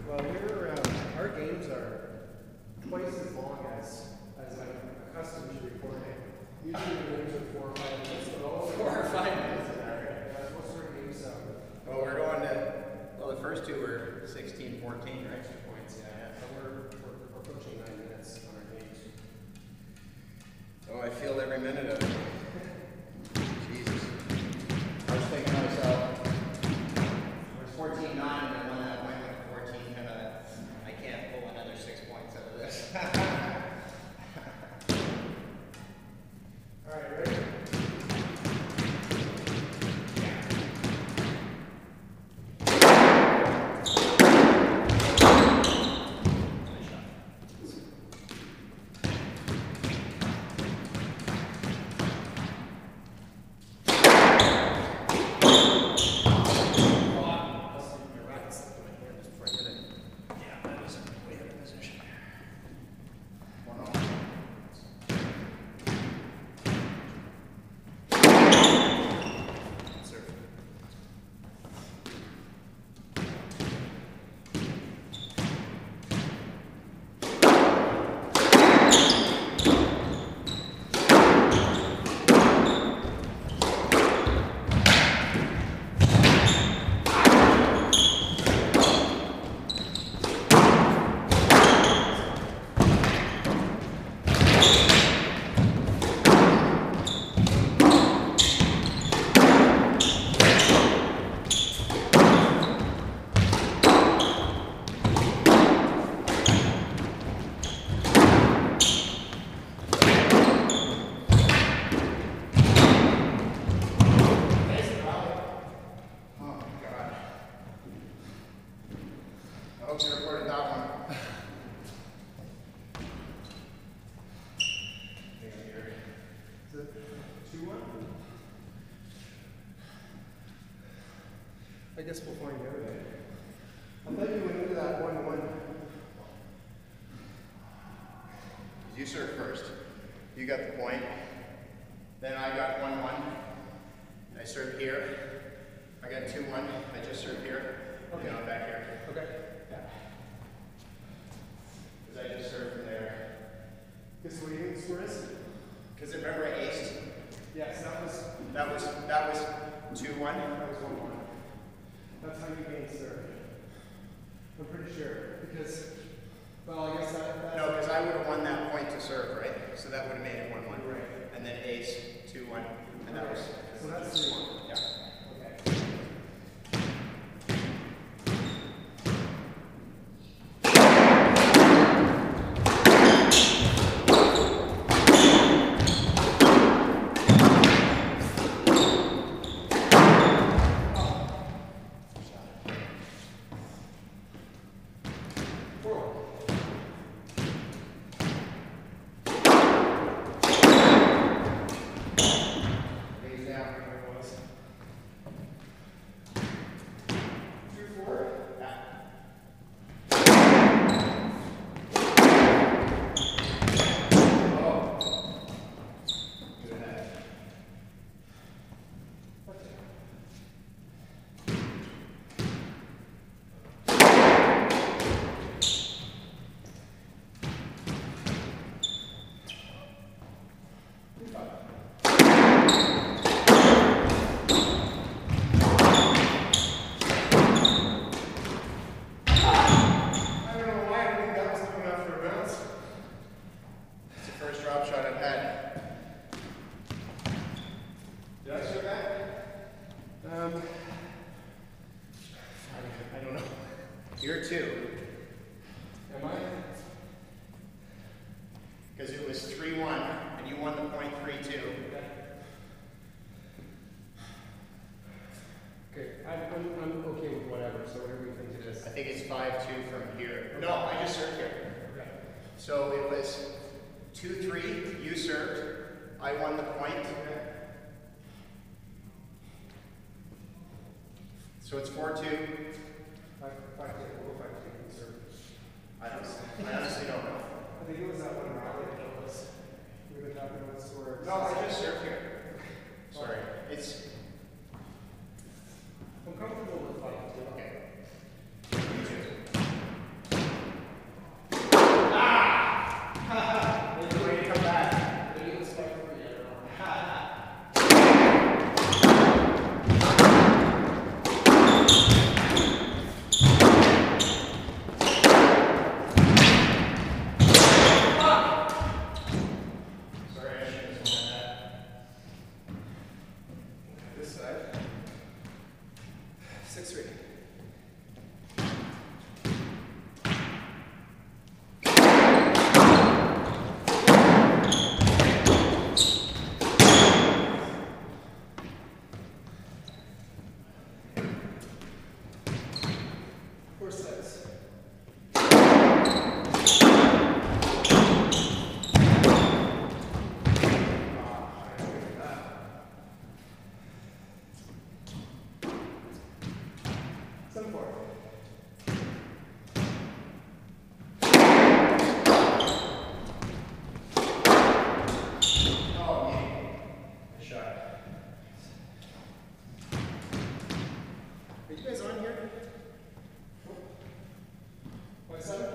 Well, our games are twice as long as I'm accustomed to recording. Usually the games are 4 or 5 minutes, but all 4 or 5 minutes an hour. Yeah, most of our games well, we're going to, well, the first two were 16, 14, right? extra points, yeah. So we're approaching 9 minutes on our games. Oh, I feel every minute of it. Jesus. I was thinking to myself, it was 14-9, and I won that point with 14, and I can't pull another 6 points out of this. All right, ready? I hope you recorded that one. Is it 2-1? I guess we'll find out. I thought you went into that 1-1. You serve first. You got the point. Then I got 1-1. I served here. I got 2-1. I just served here. Okay. And I'm back here. Okay. Yeah. Because I just served from there. Guess what do you think the score is? Because remember I aced? Yes, that was 2-1. That was 1-1. That's how you gain serve. I'm pretty sure. Because, well, I guess that No, because I would have won that point to serve, right? So that would have made it 1-1. Right. And then ace, 2-1. And that was. So that's 3-1. Yeah. Okay. I don't know. You're 2. Am I? Because it was 3-1, and you won the point 3-2. Okay, I'm okay with whatever, so whatever you think it is. I think it's 5-2 from here. No, I just served here. Okay. So it was 2-3, you served, I won the point. So it's 4-2. 5-2, we'll go 5-2, serve. I honestly don't know. I think it was that one rally that killed us. We've been talking about score. No, I just served here. Sorry. It's I'm comfortable with 5-2. okay. You too. here? 27?